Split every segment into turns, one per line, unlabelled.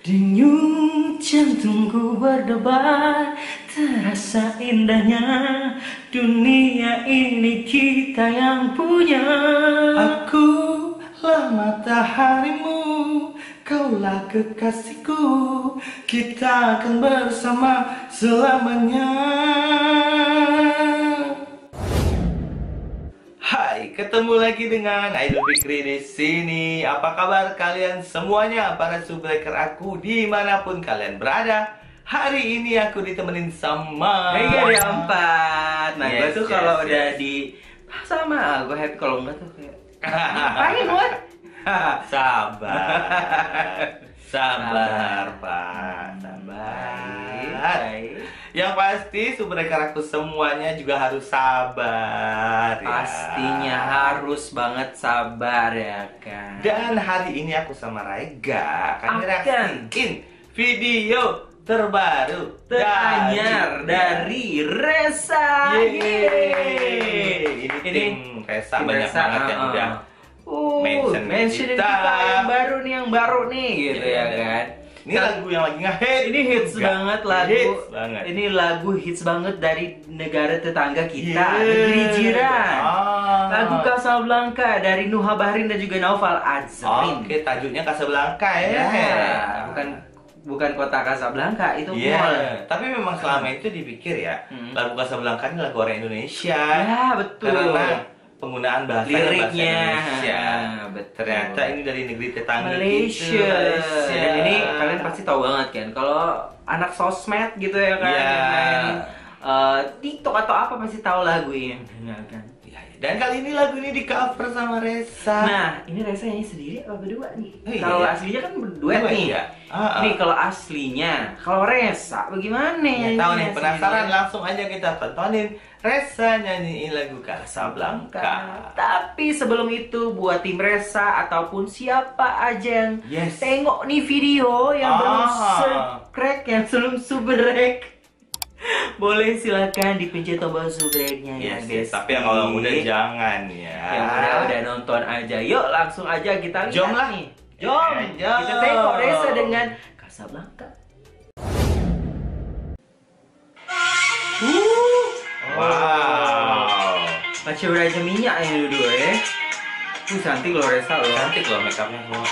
Denyut jantungku berdebar, terasa indahnya dunia ini kita yang punya.
Aku lah mataharimu, kaulah kekasihku, kita akan bersama selamanya. Hai, ketemu lagi dengan Aidul Fikri di sini. Apa kabar kalian semuanya, para subbreaker aku dimanapun kalian berada? Hari ini aku ditemenin sama
Hey, empat. Nah, gue tuh kalau
yes.
udah di sama, gue happy. Kalau enggak tuh kayak ngapain gue?
Sabar, sabar, Pak, sabar.
Baik.
Yang pasti subbreaker aku semuanya juga harus sabar ya.
Pastinya harus banget sabar ya kan.
Dan hari ini aku sama Raiga akan
Akan.
ngereaksiin video terbaru
Teranyar dari Resa.
Yeay. Ini tim Resa
tim
banyak
Resa,
banget yang udah mention
kita yang baru nih gitu ya kan.
Ini lagu yang lagi nge-hit.
Ini hits banget lagu.
Hits banget.
Ini lagu hits banget dari negara tetangga kita,
Yeah.
negeri jiran.
Ah.
Lagu Casablanca dari Nuha Bahrin dan juga Naufal Azrin.
Oke, tajuknya Casablanca ya.
Bukan kota Casablanca, itu
Iya,
mall.
tapi memang selama itu dipikir ya, lagu Casablanca ini lagu orang Indonesia.
Ya, betul.
Karena penggunaan bahasa
Liriknya.
Indonesia.
Betul.
Ternyata ini dari negeri tetangga
Malaysia.
gitu, Malaysia.
Dan ini kalian pasti tahu banget kan, kalau anak sosmed gitu ya kan,
Iya.
yang main TikTok atau apa pasti tahu lagu ini kan.
Iya, iya. Dan kali ini lagu ini di cover sama Resa.
Nah, ini Resa nyanyi sendiri apa berdua nih?
Oh, iya.
Kalau aslinya kan berduet
Duet,
nih.
ya?
Ini kalau aslinya, kalau Resa bagaimana?
Ya, tahu nih,
nyanyinya
penasaran,
sendiri?
langsung aja kita tontonin Resa nyanyiin lagu Casablanca.
Tapi sebelum itu buat tim Resa ataupun siapa aja yang
Yes.
tengok nih video yang belum subscribe, yang belum subrek, boleh silakan dipencet tombol subscribe-nya ya
Yes,
guys.
tapi yang kalau udah jangan ya.
Yang udah nonton aja. Yuk langsung aja kita lihat
Jom lah.
nih. Jom.
Jom.
Kita tengok Resa dengan Casablanca.
Wow.
Macam raja minyak ini dua ya. Cantik loh Resa loh.
Cantik loh make upnya semua.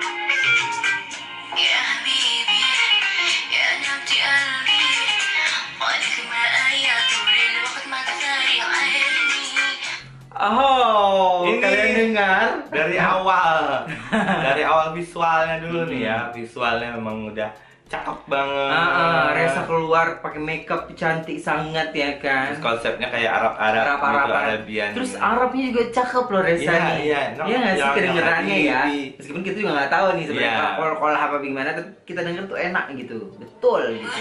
Oh,
Ini
kalian dengar?
Dari awal visualnya dulu nih ya. Visualnya memang udah cakep banget.
Resa keluar pakai makeup cantik sangat ya kan.
Terus konsepnya kayak Arab-Arab gitu,
Arab-Arab.
Arabian.
Terus
gitu.
Arabnya juga cakep loh Resa
Iya,
nih.
iya.
Iya nggak sih
Yang
kedengerannya ya.
Habibi.
Meskipun kita juga nggak tahu nih sebenarnya
Iya.
kol apa gimana, tapi kita denger tuh enak gitu, betul gitu.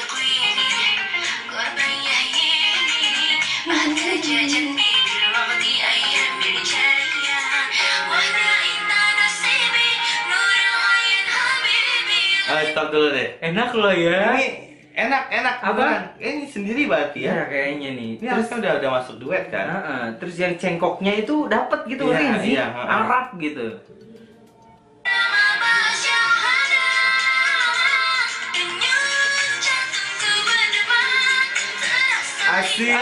Stop dulu deh.
Enak loh ya.
Ini enak
Apa?
beneran. Ini sendiri berarti ya.
Ya kayaknya nih.
Ini harusnya udah masuk duet kan?
Terus yang cengkoknya itu dapat gitu,
Iya,
ngerti sih?
iya,
Arab gitu.
Asik.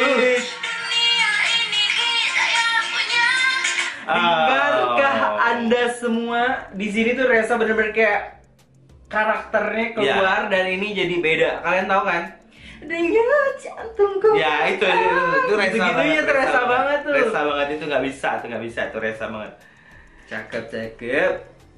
Dengarkah Anda semua? Di sini tuh Resa bener-bener kayak karakternya keluar dan ini jadi beda. Kalian tahu kan? Denyut jantungku.
Ya itu Resa
Gitu-gitunya
banget.
tuh Resa banget tuh.
Resa banget itu nggak bisa itu Resa banget.
Cakep.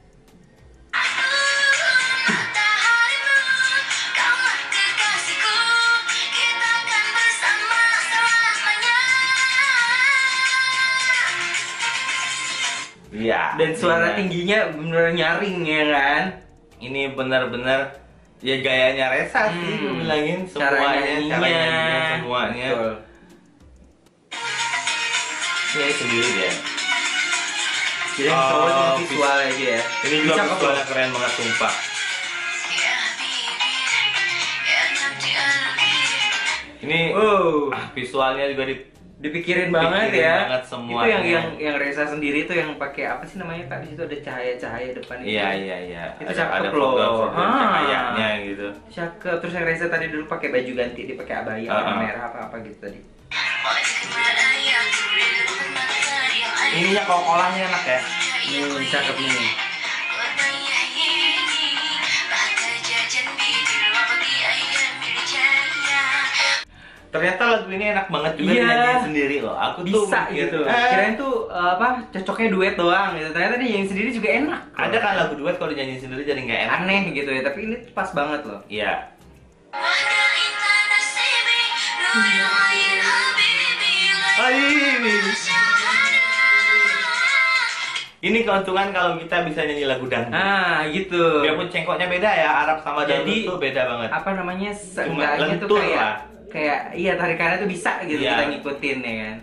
Iya.
Dan suara
iya.
tingginya bener nyaring ya kan?
Ini benar-benar ya gayanya Resa sih, gue bilangin
Cara
semuanya,
nyanyinya.
semuanya.
Betul.
Ini sendiri dia.
Jadi yang cowok itu visual aja ya.
Ini juga
Cakep
visualnya
loh.
keren banget sumpah. Ini
Wow.
visualnya juga
Dipikirin banget
Pikirin
ya.
banget
Itu
semuanya.
yang Reza sendiri tuh yang pakai apa sih namanya Kak? Di situ ada cahaya-cahaya depan itu.
Iya.
Itu
ada
cakep
program-program
loh.
cahayanya gitu.
Cakep. Terus yang Reza tadi dulu pakai baju ganti, dia pakai abaya warna merah apa gitu tadi.
Ininya kol-kolannya enak ya.
Cakep nih.
Ternyata lagu ini enak banget juga
Iya.
dinyanyiin sendiri loh. Aku tuh
Bisa
mikir,
gitu. Kirain tuh apa cocoknya duet doang gitu. Ternyata dia yang sendiri juga enak.
ada kan lagu duet kalau dinyanyiin sendiri jadi nggak enak.
Aneh gitu ya, tapi ini pas banget loh.
Iya. Ini keuntungan kalau kita bisa nyanyi lagu dangdut.
Nah, gitu.
Biarpun cengkoknya beda ya, Arab sama dangdut
Jadi,
tuh beda banget.
Apa namanya?
Cuma
Seenggaknya tuh
lentur
kayak
lah.
kayak iya tarikannya tuh bisa gitu
Iya.
kita ngikutin ya kan.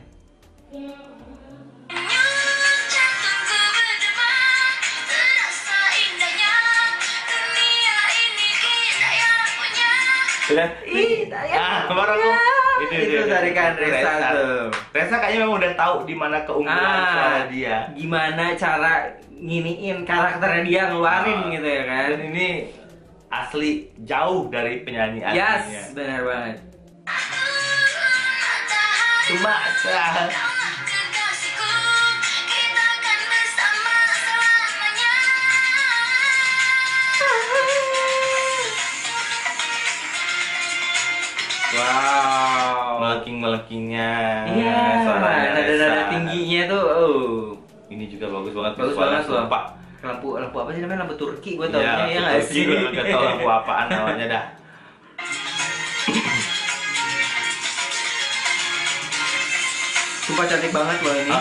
Baru aku
Itu tarikan Reza tuh.
Reza kayaknya memang udah tahu di mana keunggulan suara dia.
Gimana cara nginiin karakternya dia ngeluarin gitu ya kan.
Dan ini asli jauh dari penyanyi
Yes,
aslinya.
benar banget.
Cuma
Wow.
melengking-melengkingnya.
Iya,
suaranya
nada-nada
Reza.
tingginya tuh. Oh.
Ini juga bagus banget.
Bagus
visualnya,
banget loh.
sumpah.
Lampu apa sih namanya? Lampu Turki gue
Iya,
taunya ya nggak
Turki
sih?
gue nggak tahu lampu apaan namanya dah.
Sumpah cantik banget loh ini.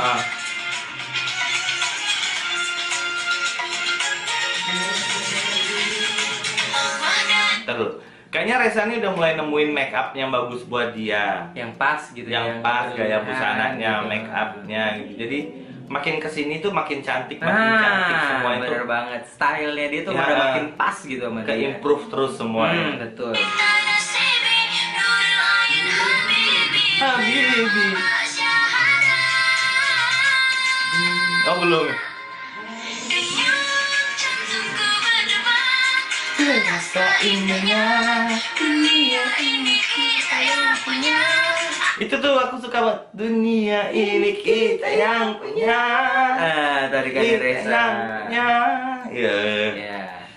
Terus, kayaknya Reza ini udah mulai nemuin make up yang bagus buat dia.
Yang pas gitu.
Yang pas gaya
berlebihan
busananya,
gitu.
make upnya gitu. Jadi makin kesini tuh makin cantik semua itu.
bener banget. Stylenya dia tuh
Ya,
udah makin pas gitu sama
ke
dia.
improve terus semuanya.
Betul.
Habibi. Oh belum. Rasa indahnya dunia ini kita yang punya. Itu tuh aku suka banget. Dunia ini kita yang punya.
Tarikan
Kita
Reza.
yang punya. Iya.
Ya.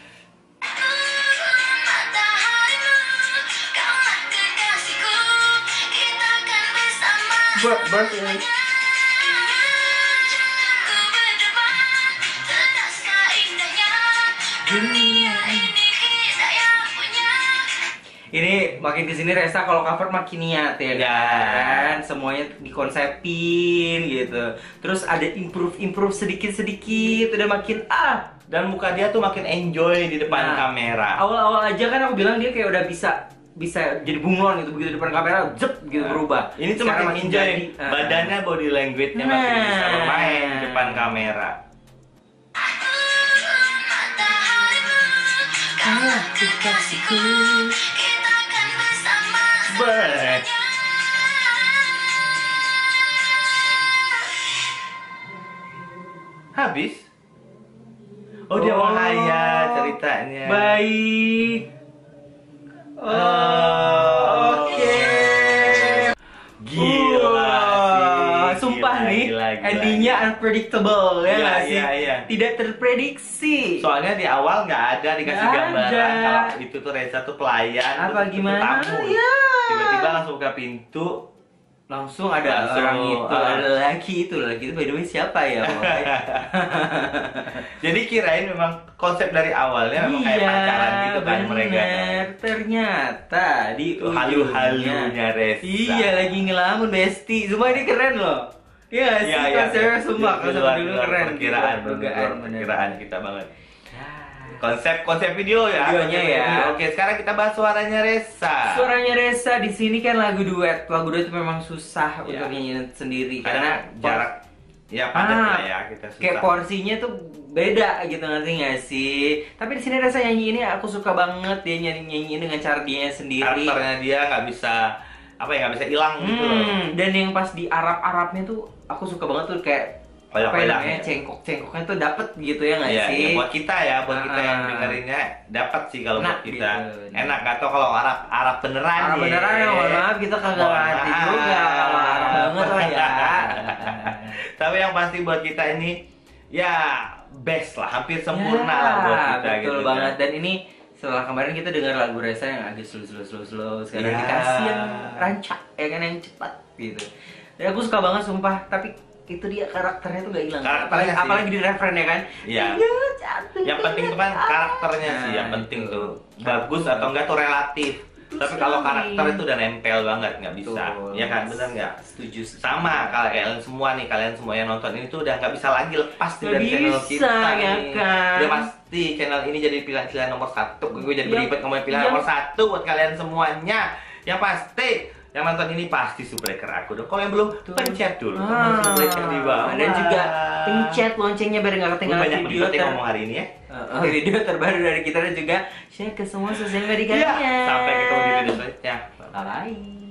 Ini makin kesini Reza kalau cover makin niat ya kan, semuanya dikonsepin gitu. Terus ada improve sedikit udah makin
Dan muka dia tuh makin enjoy di depan kamera.
Awal-awal aja kan aku bilang dia kayak udah bisa jadi bunglon gitu, begitu depan kamera jep gitu berubah.
Ini tuh
Sekarang
makin enjoy.
jadi,
Badannya, body language-nya makin bisa bermain di depan kamera. Habis? Oh, dia mau kaya ceritanya.
Baik. Oke.
Gila sih.
Sumpah
Gila,
nih,
gila.
endingnya unpredictable ya
Iya,
nggak sih?
iya.
Tidak terprediksi.
Soalnya di awal nggak ada dikasih
Nggak
gambaran
ada.
kalau itu tuh Reza tuh pelayan.
Apa
tuh
gimana?
tamu.
Ya.
Tiba-tiba langsung buka pintu.
Langsung ada
Langsung,
orang itu, ada lagi itu by the way siapa ya?
Jadi kirain memang konsep dari awalnya memang kayak pacaran gitu kan mereka.
Ternyata di
Itu halu-halunya Reza.
Iya, lagi ngelamun besti. Semua ini keren loh. Iya sih, konsepnya sumpah konsep dulu keren.
Perkiraan kita banget. Konsep video ya.
Videonya ya.
Oke, sekarang kita bahas suaranya Reza.
Suaranya Reza di sini kan lagu duet. Lagu duet itu memang susah untuk nyanyiin sendiri
karena jarak ya padat lah ya, kita susah.
Kayak porsinya tuh beda gitu, ngerti nggak sih? Tapi di sini Reza nyanyi ini aku suka banget, dia nyanyi dengan cara dia sendiri.
Karakternya dia nggak bisa apa ya, nggak bisa hilang gitu loh.
Dan yang pas di Arab-Arabnya tuh aku suka banget tuh kayak apa ya namanya, cengkok-cengkoknya tuh dapet gitu ya nggak sih?
Ya, buat kita ya, buat kita yang dengerinnya dapat sih kalau buat kita.
Gitu.
Enak, gak tau kalau Arab beneran.
Arab beneran ya, mohon maaf kita kagak ngerti juga kalau Arab banget lah ya.
Tapi yang pasti buat kita ini ya best lah, hampir sempurna lah buat kita
betul
gitu
banget.
kan.
Dan ini setelah kemarin kita dengar lagu Reza yang agak slow, sekarang
Ya.
dikasih yang rancak ya kan, yang cepat gitu. Dan aku suka banget sumpah, tapi itu dia karakternya tuh gak hilang.
Karakternya sih.
Apalagi di referen ya kan.
Iya. Yang penting tuh kan karakternya sih, yang penting tuh bagus atau enggak tuh relatif. Tapi kalau karakter itu udah nempel banget, nggak bisa. Ya kan, bener nggak?
Setuju.
Sama kalian semua nih, kalian semua yang nonton ini tuh udah nggak bisa lagi lepas nih dari channel kita
ya
nih.
kan?
Udah pasti channel ini jadi pilihan nomor 1. Gue jadi
Yang-
beribet ngomongin pilihan
yang-
nomor 1 buat kalian semuanya. Yang pasti yang nonton ini pasti Subbreaker aku dong. Kalau yang belum, pencet dulu tombol Subbreaker di bawah.
Dan juga pencet loncengnya biar nggak
Gue
ketinggalan
banyak
video
beribet ngomong hari ini ya.
video terbaru dari kita, dan juga share ke semua sosial media
Iya.
kalian.
Sampai ketemu di video selanjutnya.
Bye.